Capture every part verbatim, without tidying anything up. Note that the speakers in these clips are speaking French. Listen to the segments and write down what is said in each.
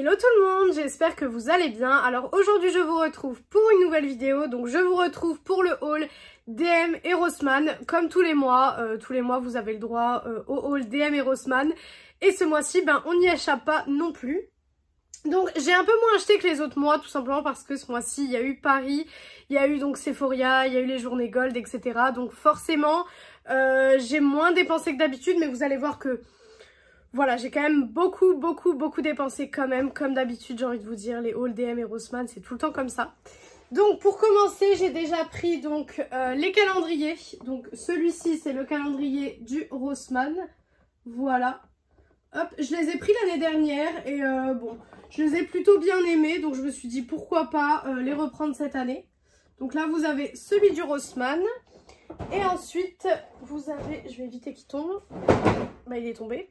Hello tout le monde, j'espère que vous allez bien. Alors aujourd'hui je vous retrouve pour une nouvelle vidéo. Donc je vous retrouve pour le haul D M et Rossmann. Comme tous les mois, euh, tous les mois vous avez le droit euh, au haul D M et Rossmann. Et ce mois-ci, ben on n'y échappe pas non plus. Donc j'ai un peu moins acheté que les autres mois, tout simplement parce que ce mois-ci il y a eu Paris, il y a eu donc Sephora, il y a eu les journées Gold, et cetera. Donc forcément euh, j'ai moins dépensé que d'habitude, mais vous allez voir que voilà, j'ai quand même beaucoup, beaucoup, beaucoup dépensé quand même. Comme d'habitude, j'ai envie de vous dire, les hauls D M et Rossmann, c'est tout le temps comme ça. Donc pour commencer, j'ai déjà pris donc euh, les calendriers. Donc celui-ci, c'est le calendrier du Rossmann. Voilà. Hop, je les ai pris l'année dernière et euh, bon, je les ai plutôt bien aimés. Donc je me suis dit pourquoi pas euh, les reprendre cette année. Donc là, vous avez celui du Rossmann. Et ensuite, vous avez... Je vais éviter qu'il tombe. Bah, il est tombé.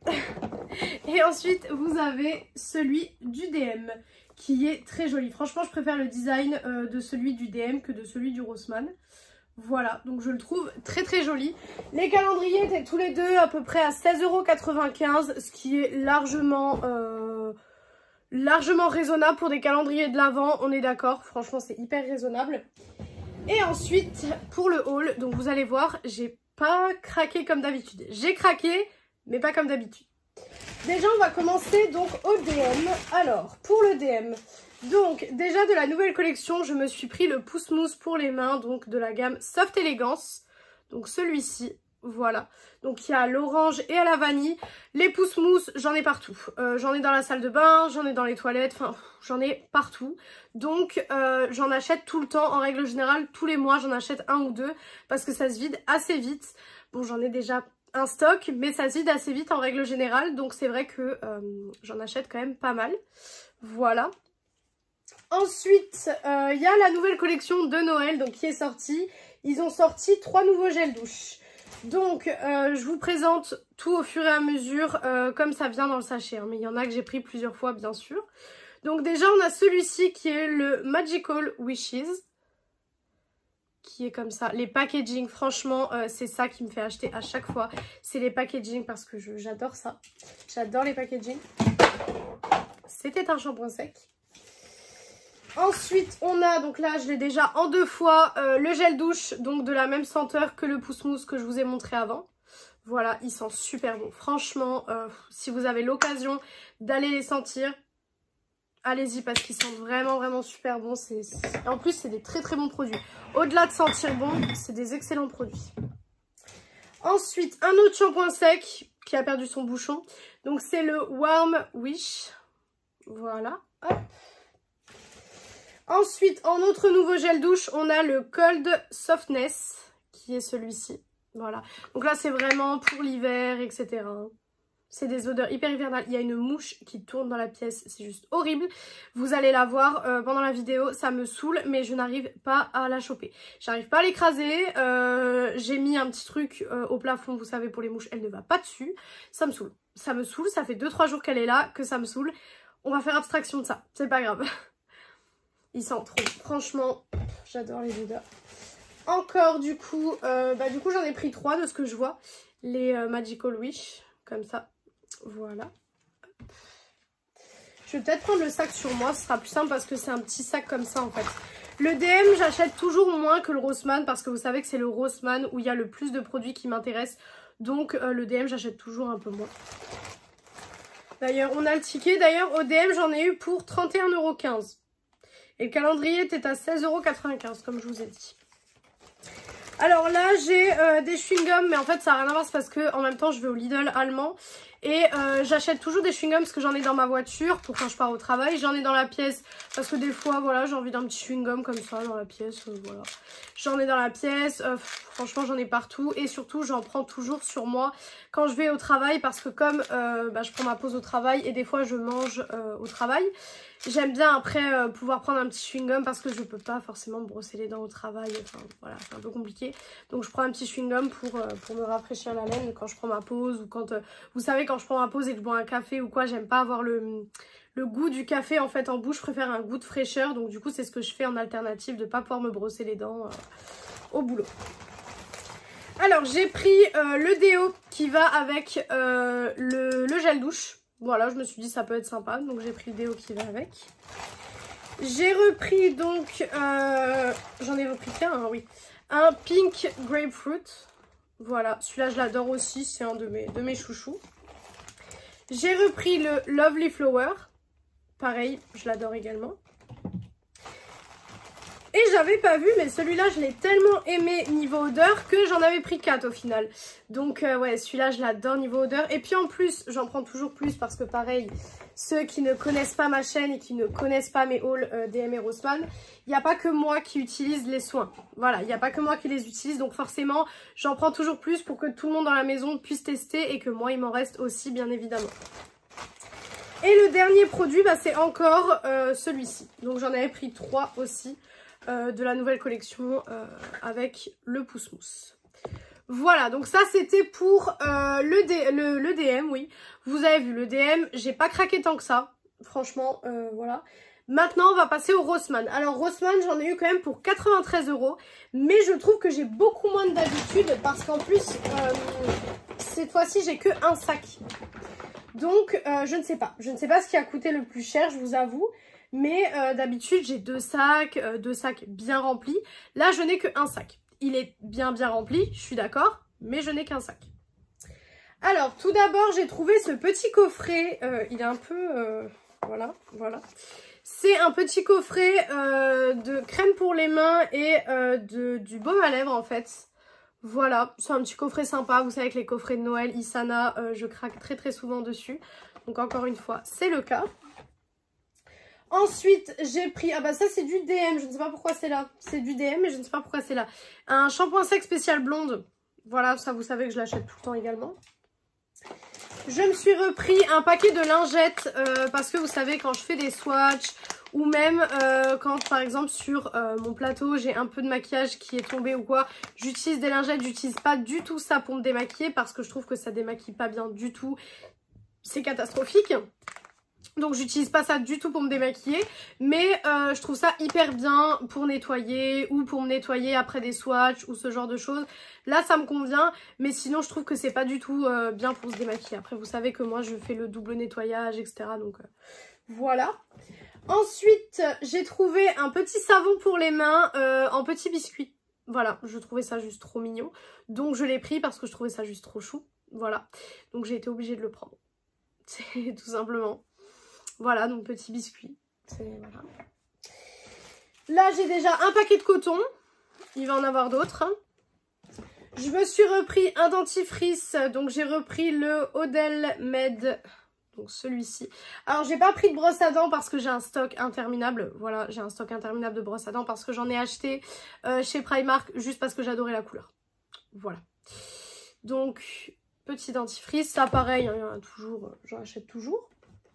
Et ensuite, vous avez celui du D M, qui est très joli. Franchement, je préfère le design euh, de celui du D M que de celui du Rossmann. Voilà, donc je le trouve très très joli. Les calendriers étaient tous les deux à peu près à seize euros quatre-vingt-quinze, ce qui est largement... Euh, largement raisonnable pour des calendriers de l'Avent, on est d'accord. Franchement, c'est hyper raisonnable. Et ensuite, pour le haul, donc vous allez voir, j'ai pas craqué comme d'habitude. J'ai craqué, mais pas comme d'habitude. Déjà, on va commencer donc au D M. Alors, pour le D M, donc déjà de la nouvelle collection, je me suis pris le Pousse Mousse pour les mains, donc de la gamme Soft Elegance. Donc celui-ci, voilà. Donc il y a l'orange et à la vanille. Les Pousse Mousse, j'en ai partout. Euh, j'en ai dans la salle de bain, j'en ai dans les toilettes, enfin j'en ai partout. Donc euh, j'en achète tout le temps, en règle générale, tous les mois j'en achète un ou deux parce que ça se vide assez vite. Bon, j'en ai déjà un stock, mais ça se vide assez vite en règle générale, donc c'est vrai que euh, j'en achète quand même pas mal. Voilà. Ensuite, il euh, y a la nouvelle collection de Noël donc qui est sortie. Ils ont sorti trois nouveaux gels douche. Donc, euh, je vous présente tout au fur et à mesure, euh, comme ça vient dans le sachet. Hein, mais il y en a que j'ai pris plusieurs fois, bien sûr. Donc déjà, on a celui-ci qui est le Magical Wishes. Qui est comme ça. Les packaging, franchement, euh, c'est ça qui me fait acheter à chaque fois. C'est les packaging parce que j'adore ça. J'adore les packaging. C'était un shampoing sec. Ensuite, on a, donc là, je l'ai déjà en deux fois, euh, le gel douche, donc de la même senteur que le Pousse Mousse que je vous ai montré avant. Voilà, il sent super bon. Franchement, euh, si vous avez l'occasion d'aller les sentir, allez-y parce qu'ils sentent vraiment, vraiment super bon. C'est, c'est... En plus, c'est des très, très bons produits. Au-delà de sentir bon, c'est des excellents produits. Ensuite, un autre shampoing sec qui a perdu son bouchon. Donc, c'est le Warm Wish. Voilà, hop. Ensuite, en autre nouveau gel douche, on a le Cold Softness, qui est celui-ci. Voilà. Donc là, c'est vraiment pour l'hiver, et cetera. C'est des odeurs hyper hivernales. Il y a une mouche qui tourne dans la pièce. C'est juste horrible. Vous allez la voir euh, pendant la vidéo. Ça me saoule, mais je n'arrive pas à la choper. J'arrive pas à l'écraser. Euh, J'ai mis un petit truc euh, au plafond, vous savez, pour les mouches. Elle ne va pas dessus. Ça me saoule. Ça me saoule. Ça fait deux trois jours qu'elle est là, que ça me saoule. On va faire abstraction de ça. C'est pas grave. Il sent trop. Franchement, j'adore les odeurs. Encore du coup, euh, bah du coup j'en ai pris trois de ce que je vois. Les euh, Magical Wish, comme ça. Voilà. Je vais peut-être prendre le sac sur moi, ce sera plus simple parce que c'est un petit sac comme ça en fait. Le D M, j'achète toujours moins que le Rossmann parce que vous savez que c'est le Rossmann où il y a le plus de produits qui m'intéressent. Donc euh, le D M, j'achète toujours un peu moins. D'ailleurs, on a le ticket. D'ailleurs, au D M, j'en ai eu pour trente et un euros quinze. Et le calendrier était à seize euros quatre-vingt-quinze, comme je vous ai dit. Alors là, j'ai euh, des chewing-gums, mais en fait, ça n'a rien à voir, c'est parce que en même temps, je vais au Lidl allemand. Et euh, j'achète toujours des chewing-gums parce que j'en ai dans ma voiture pour quand je pars au travail. J'en ai dans la pièce parce que des fois, voilà, j'ai envie d'un petit chewing-gum comme ça dans la pièce. Euh, voilà. J'en ai dans la pièce. Euh, franchement, j'en ai partout. Et surtout, j'en prends toujours sur moi quand je vais au travail parce que comme euh, bah, je prends ma pause au travail et des fois, je mange euh, au travail. J'aime bien après euh, pouvoir prendre un petit chewing-gum parce que je peux pas forcément me brosser les dents au travail. Enfin, voilà, c'est un peu compliqué. Donc, je prends un petit chewing-gum pour, euh, pour me rafraîchir la laine quand je prends ma pause ou quand, euh, vous savez, quand Quand je prends ma pause et que je bois un café ou quoi, j'aime pas avoir le, le goût du café en fait en bouche, je préfère un goût de fraîcheur. Donc du coup c'est ce que je fais en alternative, de pas pouvoir me brosser les dents euh, au boulot. Alors j'ai pris euh, le déo qui va avec euh, le, le gel douche. Voilà, je me suis dit ça peut être sympa, donc j'ai pris le déo qui va avec. J'ai repris donc, euh, j'en ai repris qu'un, hein, oui, un Pink Grapefruit. Voilà, celui-là je l'adore aussi, c'est un de mes, de mes chouchous. J'ai repris le Lovely Flower. Pareil, je l'adore également. Et j'avais pas vu, mais celui-là, je l'ai tellement aimé niveau odeur que j'en avais pris quatre au final. Donc euh, ouais, celui-là, je l'adore niveau odeur. Et puis en plus, j'en prends toujours plus parce que pareil, ceux qui ne connaissent pas ma chaîne et qui ne connaissent pas mes hauls euh, D M et Rossmann, il n'y a pas que moi qui utilise les soins. Voilà, il n'y a pas que moi qui les utilise. Donc forcément, j'en prends toujours plus pour que tout le monde dans la maison puisse tester et que moi, il m'en reste aussi, bien évidemment. Et le dernier produit, bah, c'est encore euh, celui-ci. Donc j'en avais pris trois aussi euh, de la nouvelle collection euh, avec le pouce-mousse. Voilà, donc ça c'était pour euh, le, D le, le D M, oui. Vous avez vu, le D M, j'ai pas craqué tant que ça. Franchement, euh, voilà. Maintenant, on va passer au Rossmann. Alors Rossmann, j'en ai eu quand même pour quatre-vingt-treize euros. Mais je trouve que j'ai beaucoup moins d'habitude parce qu'en plus, euh, cette fois-ci, j'ai que un sac. Donc, euh, je ne sais pas. Je ne sais pas ce qui a coûté le plus cher, je vous avoue. Mais euh, d'habitude, j'ai deux sacs, euh, deux sacs bien remplis. Là, je n'ai qu'un sac. Il est bien bien rempli, je suis d'accord, mais je n'ai qu'un sac. Alors, tout d'abord, j'ai trouvé ce petit coffret. Euh, il est un peu... Euh, voilà, voilà. C'est un petit coffret euh, de crème pour les mains et euh, de, du baume à lèvres, en fait. Voilà, c'est un petit coffret sympa. Vous savez que les coffrets de Noël, Isana, euh, je craque très très souvent dessus. Donc encore une fois, c'est le cas. Ensuite, j'ai pris... Ah bah ça, c'est du D M. Je ne sais pas pourquoi c'est là. C'est du D M, mais je ne sais pas pourquoi c'est là. Un shampoing sec spécial blonde. Voilà, ça, vous savez que je l'achète tout le temps également. Je me suis repris un paquet de lingettes euh, parce que vous savez, quand je fais des swatchs ou même euh, quand par exemple sur euh, mon plateau j'ai un peu de maquillage qui est tombé ou quoi, j'utilise des lingettes, j'utilise pas du tout ça pour me démaquiller parce que je trouve que ça démaquille pas bien du tout, c'est catastrophique. Donc j'utilise pas ça du tout pour me démaquiller, mais euh, je trouve ça hyper bien pour nettoyer ou pour me nettoyer après des swatchs ou ce genre de choses. Là ça me convient, mais sinon je trouve que c'est pas du tout euh, bien pour se démaquiller. Après vous savez que moi je fais le double nettoyage, et cetera. Donc euh, voilà. Ensuite j'ai trouvé un petit savon pour les mains euh, en petit biscuit. Voilà, je trouvais ça juste trop mignon. Donc je l'ai pris parce que je trouvais ça juste trop chou. Voilà, donc j'ai été obligée de le prendre. C'est tout simplement. Voilà, donc petit biscuit. Voilà. Là, j'ai déjà un paquet de coton. Il va en avoir d'autres. Je me suis repris un dentifrice. Donc, j'ai repris le Odell Med. Donc, celui-ci. Alors, j'ai pas pris de brosse à dents parce que j'ai un stock interminable. Voilà, j'ai un stock interminable de brosse à dents parce que j'en ai acheté euh, chez Primark juste parce que j'adorais la couleur. Voilà. Donc, petit dentifrice. Ça, pareil, hein, il y en a toujours. J'en achète toujours.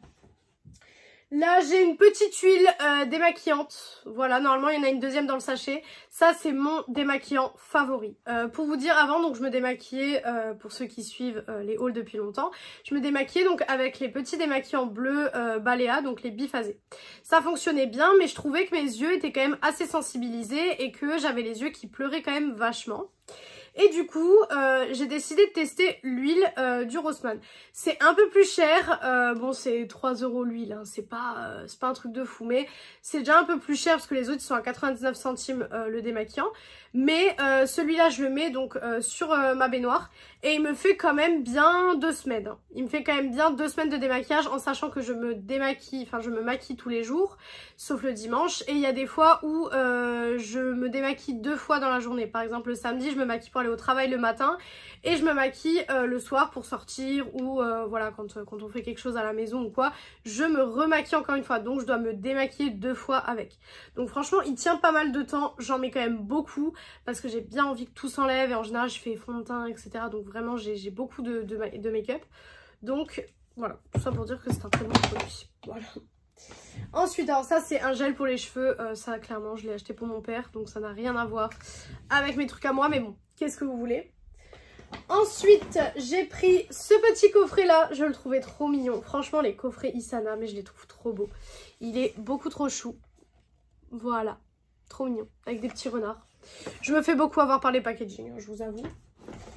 Là, j'ai une petite huile euh, démaquillante. Voilà, normalement, il y en a une deuxième dans le sachet. Ça, c'est mon démaquillant favori. Euh, pour vous dire, avant, donc je me démaquillais, euh, pour ceux qui suivent euh, les hauls depuis longtemps, je me démaquillais donc avec les petits démaquillants bleus euh, Balea, donc les biphasés. Ça fonctionnait bien, mais je trouvais que mes yeux étaient quand même assez sensibilisés et que j'avais les yeux qui pleuraient quand même vachement. Et du coup, euh, j'ai décidé de tester l'huile euh, du Rossmann. C'est un peu plus cher, euh, bon c'est trois euros l'huile, hein. C'est pas, euh, c'est pas un truc de fou, mais c'est déjà un peu plus cher parce que les autres ils sont à quatre-vingt-dix-neuf centimes euh, le démaquillant. Mais euh, celui-là je le mets donc euh, sur euh, ma baignoire et il me fait quand même bien deux semaines. Hein. Il me fait quand même bien deux semaines de démaquillage en sachant que je me démaquille, enfin je me maquille tous les jours, sauf le dimanche. Et il y a des fois où euh, je me démaquille deux fois dans la journée. Par exemple le samedi je me maquille pour aller au travail le matin et je me maquille euh, le soir pour sortir ou euh, voilà quand, euh, quand on fait quelque chose à la maison ou quoi, je me remaquille encore une fois, donc je dois me démaquiller deux fois avec. Donc franchement il tient pas mal de temps, j'en mets quand même beaucoup parce que j'ai bien envie que tout s'enlève et en général je fais fond de teint, etc. Donc vraiment j'ai beaucoup de, de, de make-up. Donc voilà, tout ça pour dire que c'est un très bon produit. Voilà. Ensuite, alors ça c'est un gel pour les cheveux, euh, ça clairement je l'ai acheté pour mon père, donc ça n'a rien à voir avec mes trucs à moi, mais bon, qu'est-ce que vous voulez. Ensuite, j'ai pris ce petit coffret là, je le trouvais trop mignon. Franchement les coffrets Isana, mais je les trouve trop beaux. Il est beaucoup trop chou. Voilà, trop mignon, avec des petits renards. Je me fais beaucoup avoir par les packaging, hein, je vous avoue.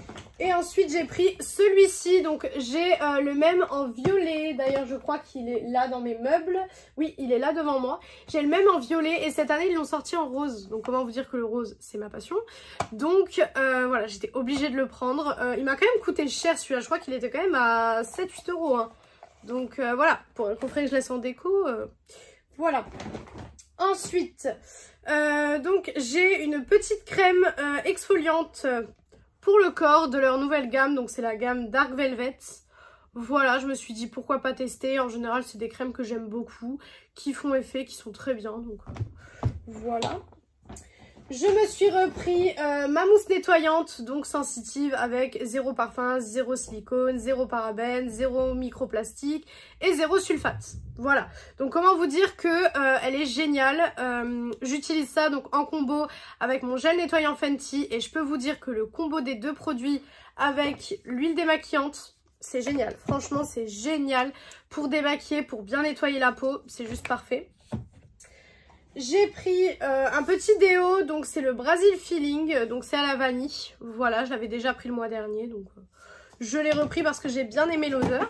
Et ensuite j'ai pris celui-ci, donc j'ai euh, le même en violet, d'ailleurs je crois qu'il est là dans mes meubles, oui il est là devant moi, j'ai le même en violet et cette année ils l'ont sorti en rose, donc comment vous dire que le rose c'est ma passion, donc euh, voilà j'étais obligée de le prendre, euh, il m'a quand même coûté cher celui-là, je crois qu'il était quand même à sept huit euros, hein. Donc euh, voilà, pour le coffret que je laisse en déco, euh, voilà. Ensuite, euh, donc j'ai une petite crème euh, exfoliante pour le corps de leur nouvelle gamme, donc c'est la gamme Dark Velvet. Voilà, je me suis dit pourquoi pas tester. En général, c'est des crèmes que j'aime beaucoup, qui font effet, qui sont très bien. Donc voilà. Je me suis repris euh, ma mousse nettoyante, donc sensitive, avec zéro parfum, zéro silicone, zéro parabène, zéro microplastique et zéro sulfate. Voilà, donc comment vous dire que euh, elle est géniale. euh, J'utilise ça donc en combo avec mon gel nettoyant Fenty et je peux vous dire que le combo des deux produits avec l'huile démaquillante, c'est génial. Franchement, c'est génial pour démaquiller, pour bien nettoyer la peau, c'est juste parfait. J'ai pris euh, un petit déo, donc c'est le Brazil Feeling, donc c'est à la vanille. Voilà, je l'avais déjà pris le mois dernier, donc euh, je l'ai repris parce que j'ai bien aimé l'odeur.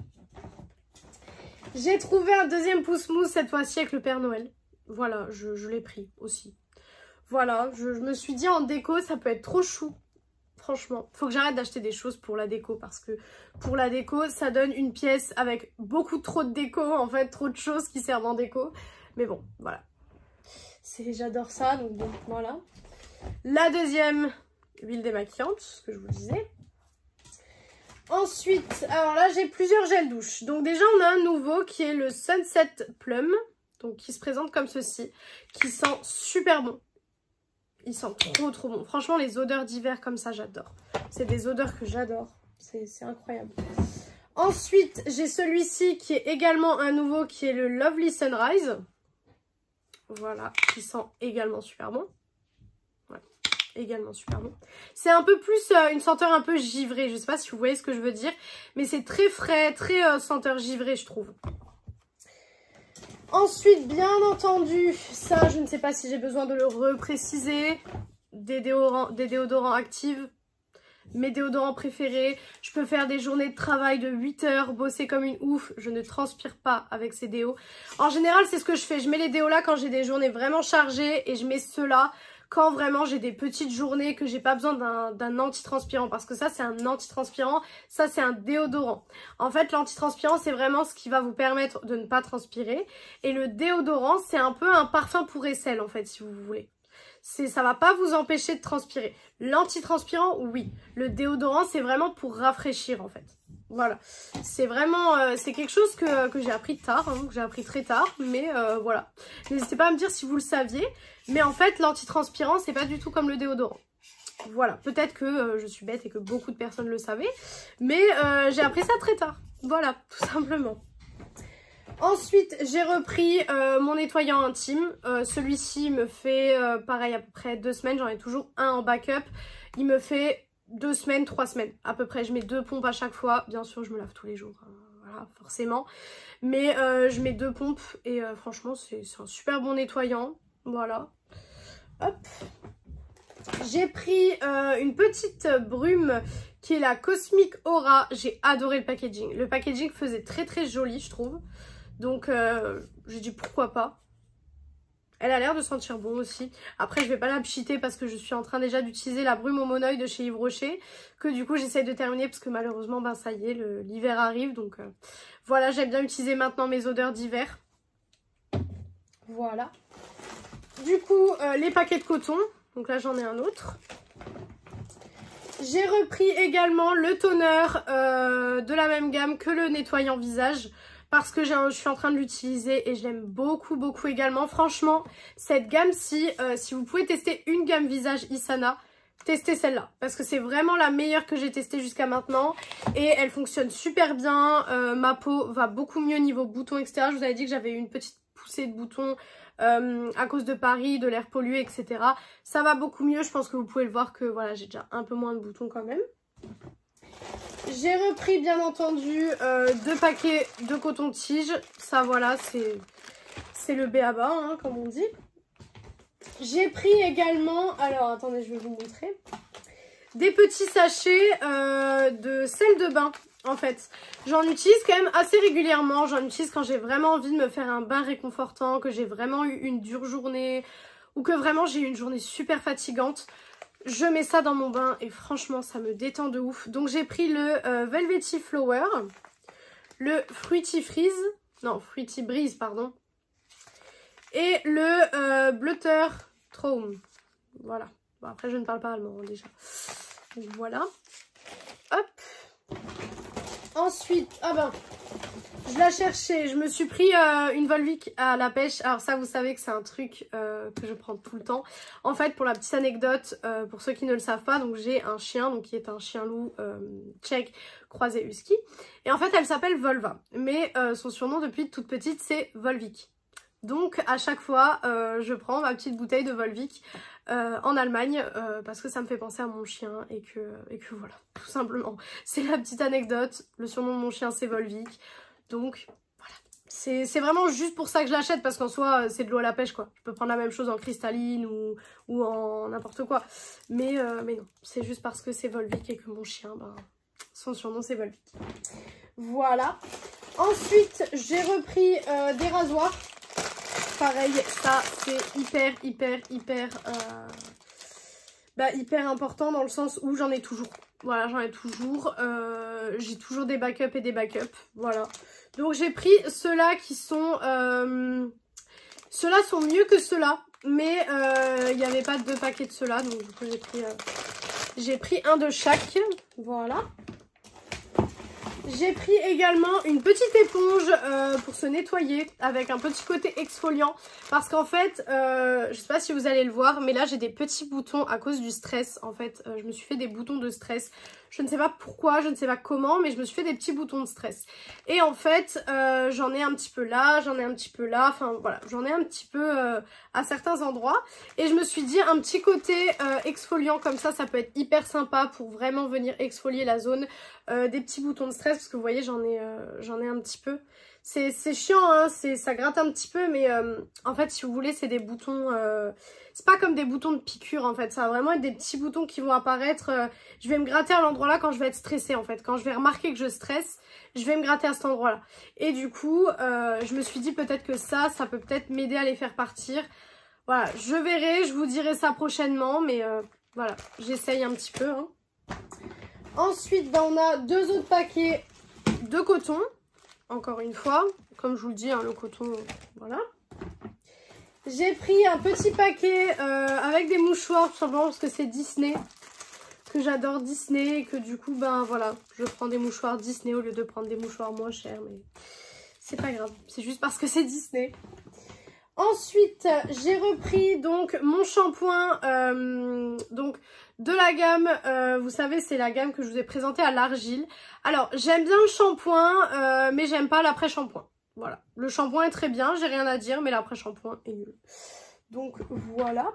J'ai trouvé un deuxième pouce mousse cette fois-ci avec le Père Noël. Voilà, je, je l'ai pris aussi. Voilà, je, je me suis dit en déco, ça peut être trop chou. Franchement, faut que j'arrête d'acheter des choses pour la déco parce que pour la déco, ça donne une pièce avec beaucoup trop de déco, en fait, trop de choses qui servent en déco. Mais bon, voilà. J'adore ça, donc bon, voilà. La deuxième, huile démaquillante, ce que je vous disais. Ensuite, alors là, j'ai plusieurs gels douche. Donc déjà, on a un nouveau qui est le Sunset Plum, donc qui se présente comme ceci, qui sent super bon. Il sent trop trop bon. Franchement, les odeurs d'hiver comme ça, j'adore. C'est des odeurs que j'adore. C'est incroyable. Ensuite, j'ai celui-ci qui est également un nouveau, qui est le Lovely Sunrise. Voilà, qui sent également super bon. Ouais, également super bon. C'est un peu plus euh, une senteur un peu givrée. Je sais pas si vous voyez ce que je veux dire. Mais c'est très frais, très euh, senteur givrée, je trouve. Ensuite, bien entendu, ça, je ne sais pas si j'ai besoin de le repréciser. Des déodorants, des déodorants actifs. Mes déodorants préférés. Je peux faire des journées de travail de huit heures, bosser comme une ouf. Je ne transpire pas avec ces déos. En général, c'est ce que je fais. Je mets les déos là quand j'ai des journées vraiment chargées et je mets ceux-là quand vraiment j'ai des petites journées que j'ai pas besoin d'un anti-transpirant. Parce que ça, c'est un anti-transpirant. Ça, c'est un déodorant. En fait, l'anti-transpirant, c'est vraiment ce qui va vous permettre de ne pas transpirer. Et le déodorant, c'est un peu un parfum pour aisselle, en fait, si vous voulez. Ça va pas vous empêcher de transpirer. L'anti-transpirant, oui. Le déodorant, c'est vraiment pour rafraîchir, en fait. Voilà. C'est vraiment... Euh, c'est quelque chose que, que j'ai appris tard, hein, que j'ai appris très tard. Mais euh, voilà. N'hésitez pas à me dire si vous le saviez. Mais en fait, l'anti-transpirant, c'est pas du tout comme le déodorant. Voilà. Peut-être que euh, je suis bête et que beaucoup de personnes le savaient. Mais euh, j'ai appris ça très tard. Voilà, tout simplement. Ensuite, j'ai repris euh, mon nettoyant intime. Euh, Celui-ci me fait, euh, pareil, à peu près deux semaines. J'en ai toujours un en backup. Il me fait deux semaines, trois semaines à peu près. Je mets deux pompes à chaque fois. Bien sûr, je me lave tous les jours, euh, voilà, forcément. Mais euh, je mets deux pompes et euh, franchement, c'est un super bon nettoyant. Voilà. Hop. J'ai pris euh, une petite brume qui est la Cosmic Aura. J'ai adoré le packaging. Le packaging faisait très très joli, je trouve. Donc, euh, j'ai dit pourquoi pas. Elle a l'air de sentir bon aussi. Après, je vais pas la pchiter parce que je suis en train déjà d'utiliser la brume au monoeil de chez Yves Rocher. Que du coup, j'essaie de terminer parce que malheureusement, ben ça y est, l'hiver arrive. Donc, euh, voilà, j'aime bien utiliser maintenant mes odeurs d'hiver. Voilà. Du coup, euh, les paquets de coton. Donc là, j'en ai un autre. J'ai repris également le toner euh, de la même gamme que le nettoyant visage. Parce que je suis en train de l'utiliser et je l'aime beaucoup beaucoup également. Franchement, cette gamme-ci, euh, si vous pouvez tester une gamme visage Isana, testez celle-là. Parce que c'est vraiment la meilleure que j'ai testée jusqu'à maintenant. Et elle fonctionne super bien. Euh, ma peau va beaucoup mieux niveau boutons, et cetera. Je vous avais dit que j'avais eu une petite poussée de boutons euh, à cause de Paris, de l'air pollué, et cetera. Ça va beaucoup mieux. Je pense que vous pouvez le voir que voilà, j'ai déjà un peu moins de boutons quand même. J'ai repris bien entendu euh, deux paquets de coton-tige. Ça voilà, c'est le b a ba, hein, comme on dit. J'ai pris également, alors attendez, je vais vous montrer. des petits sachets euh, de sel de bain. En fait, j'en utilise quand même assez régulièrement. J'en utilise quand j'ai vraiment envie de me faire un bain réconfortant, que j'ai vraiment eu une dure journée ou que vraiment j'ai eu une journée super fatigante. Je mets ça dans mon bain et franchement, ça me détend de ouf. Donc, j'ai pris le euh, Velvety Flower, le Fruity Freeze, non, Fruity Breeze, pardon, et le euh, Blutter Traum. Voilà. Bon, après, je ne parle pas allemand, hein, déjà. Donc, voilà. Hop. Ensuite, ah ben, je la cherchais. Je me suis pris euh, une Volvic à la pêche. Alors ça, vous savez que c'est un truc euh, que je prends tout le temps. En fait, pour la petite anecdote, euh, pour ceux qui ne le savent pas, donc j'ai un chien, donc qui est un chien loup euh, tchèque croisé husky. Et en fait, elle s'appelle Volva. Mais euh, son surnom depuis toute petite, c'est Volvic. Donc à chaque fois, euh, je prends ma petite bouteille de Volvic euh, en Allemagne euh, parce que ça me fait penser à mon chien et que, et que voilà, tout simplement. C'est la petite anecdote, le surnom de mon chien c'est Volvic. Donc voilà, c'est vraiment juste pour ça que je l'achète parce qu'en soi c'est de l'eau à la pêche quoi. Je peux prendre la même chose en cristalline ou, ou en n'importe quoi. Mais, euh, mais non, c'est juste parce que c'est Volvic et que mon chien, ben, son surnom c'est Volvic. Voilà. Ensuite, j'ai repris euh, des rasoirs. Pareil, ça c'est hyper, hyper, hyper, euh, bah, hyper important dans le sens où j'en ai toujours. Voilà, j'en ai toujours. Euh, j'ai toujours des backups et des backups. Voilà. Donc j'ai pris ceux-là qui sont... Euh, ceux-là sont mieux que ceux-là. Mais euh, il n'y avait pas deux paquets de ceux-là. Donc du coup j'ai pris, euh, j'ai pris un de chaque. Voilà. J'ai pris également une petite éponge euh, pour se nettoyer avec un petit côté exfoliant parce qu'en fait, euh, je sais pas si vous allez le voir, mais là j'ai des petits boutons à cause du stress. En fait, euh, je me suis fait des boutons de stress. Je ne sais pas pourquoi, je ne sais pas comment, mais je me suis fait des petits boutons de stress. Et en fait, euh, j'en ai un petit peu là, j'en ai un petit peu là, enfin voilà, j'en ai un petit peu euh, à certains endroits. Et je me suis dit un petit côté euh, exfoliant comme ça, ça peut être hyper sympa pour vraiment venir exfolier la zone. Euh, des petits boutons de stress parce que vous voyez j'en ai, euh, j'en ai un petit peu. C'est chiant, hein, ça gratte un petit peu mais euh, en fait si vous voulez c'est des boutons, euh, c'est pas comme des boutons de piqûre en fait, ça va vraiment être des petits boutons qui vont apparaître. Euh, je vais me gratter à l'endroit là quand je vais être stressée en fait, quand je vais remarquer que je stresse, je vais me gratter à cet endroit là. Et du coup euh, je me suis dit peut-être que ça, ça peut peut-être m'aider à les faire partir. Voilà, je verrai, je vous dirai ça prochainement mais euh, voilà, j'essaye un petit peu. Hein. Ensuite, ben, on a deux autres paquets de coton. Encore une fois, comme je vous le dis, hein, le coton, voilà. J'ai pris un petit paquet euh, avec des mouchoirs, tout simplement parce que c'est Disney. Que j'adore Disney et que du coup, ben voilà, je prends des mouchoirs Disney au lieu de prendre des mouchoirs moins chers. Mais c'est pas grave, c'est juste parce que c'est Disney. Ensuite, j'ai repris donc mon shampoing euh, donc de la gamme, euh, vous savez c'est la gamme que je vous ai présentée à l'argile. Alors j'aime bien le shampoing euh, mais j'aime pas l'après-shampoing. Voilà, le shampoing est très bien, j'ai rien à dire mais l'après-shampoing est nul. Donc voilà.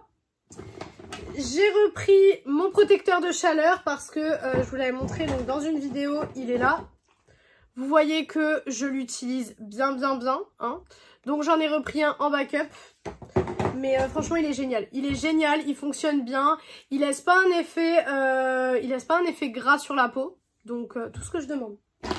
J'ai repris mon protecteur de chaleur parce que euh, je vous l'avais montré donc dans une vidéo, il est là. Vous voyez que je l'utilise bien bien bien, hein. Donc j'en ai repris un en backup. Mais euh, franchement il est génial. Il est génial, il fonctionne bien. Il laisse pas un effet, euh, il laisse pas un effet gras sur la peau. Donc euh, tout ce que je demande.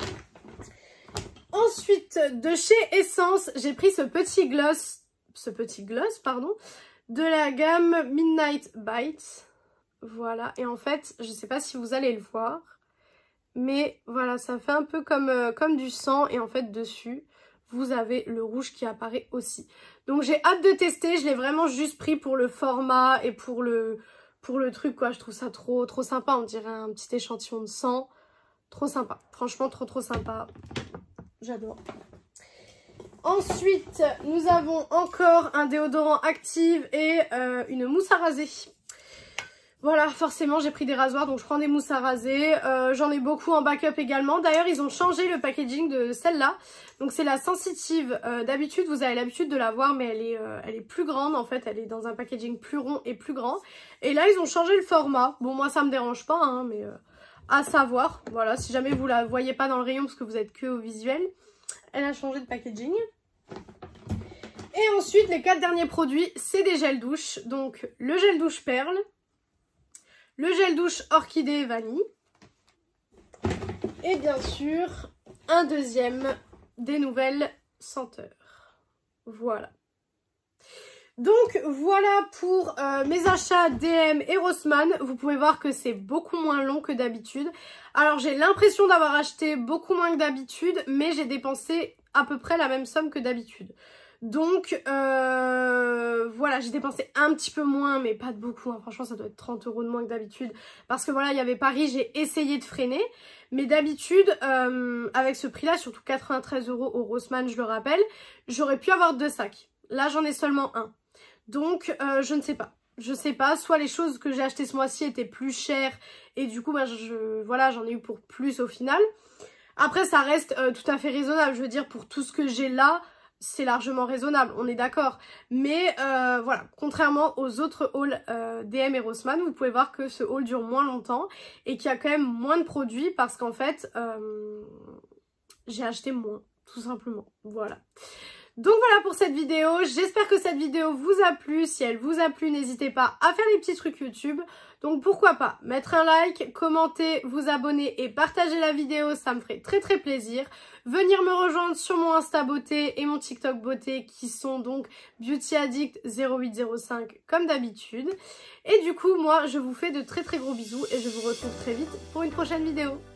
Ensuite de chez Essence, j'ai pris ce petit gloss, ce petit gloss pardon, de la gamme Midnight Bites. Voilà, et en fait, je sais pas si vous allez le voir. Mais voilà, ça fait un peu comme, euh, comme du sang et en fait dessus, vous avez le rouge qui apparaît aussi. Donc j'ai hâte de tester, je l'ai vraiment juste pris pour le format et pour le, pour le truc quoi. Je trouve ça trop, trop sympa, on dirait un petit échantillon de sang. Trop sympa, franchement trop trop sympa, j'adore. Ensuite, nous avons encore un déodorant active et euh, une mousse à raser. Voilà, forcément j'ai pris des rasoirs donc je prends des mousses à raser, euh, j'en ai beaucoup en backup également. D'ailleurs ils ont changé le packaging de celle-là, donc c'est la sensitive. Euh, d'habitude vous avez l'habitude de la voir mais elle est, euh, elle est plus grande en fait, elle est dans un packaging plus rond et plus grand. Et là ils ont changé le format, bon moi ça me dérange pas hein, mais euh, à savoir, voilà si jamais vous la voyez pas dans le rayon parce que vous êtes que au visuel, elle a changé de packaging. Et ensuite les quatre derniers produits c'est des gels douche, donc le gel douche perle, le gel douche orchidée vanille. Et bien sûr, un deuxième des nouvelles senteurs. Voilà. Donc voilà pour euh, mes achats D M et Rossmann. Vous pouvez voir que c'est beaucoup moins long que d'habitude. Alors j'ai l'impression d'avoir acheté beaucoup moins que d'habitude, mais j'ai dépensé à peu près la même somme que d'habitude. Donc euh, voilà, j'ai dépensé un petit peu moins, mais pas de beaucoup, hein. Franchement ça doit être trente euros de moins que d'habitude. Parce que voilà, il y avait Paris, j'ai essayé de freiner. Mais d'habitude, euh, avec ce prix-là, surtout quatre-vingt-treize euros au Rossmann, je le rappelle, j'aurais pu avoir deux sacs. Là j'en ai seulement un. Donc euh, je ne sais pas. Je sais pas, soit les choses que j'ai achetées ce mois-ci étaient plus chères et du coup bah, je, voilà, j'en ai eu pour plus au final. Après ça reste euh, tout à fait raisonnable, je veux dire pour tout ce que j'ai là, c'est largement raisonnable, on est d'accord. Mais euh, voilà, contrairement aux autres hauls euh, D M et Rossmann, vous pouvez voir que ce haul dure moins longtemps et qu'il y a quand même moins de produits parce qu'en fait euh, j'ai acheté moins, tout simplement, voilà. Donc voilà pour cette vidéo, j'espère que cette vidéo vous a plu. Si elle vous a plu, n'hésitez pas à faire les petits trucs YouTube. Donc pourquoi pas mettre un like, commenter, vous abonner et partager la vidéo, ça me ferait très très plaisir. Venir me rejoindre sur mon Insta Beauté et mon TikTok Beauté qui sont donc Beauty Addict zéro huit zéro cinq comme d'habitude. Et du coup moi je vous fais de très très gros bisous et je vous retrouve très vite pour une prochaine vidéo.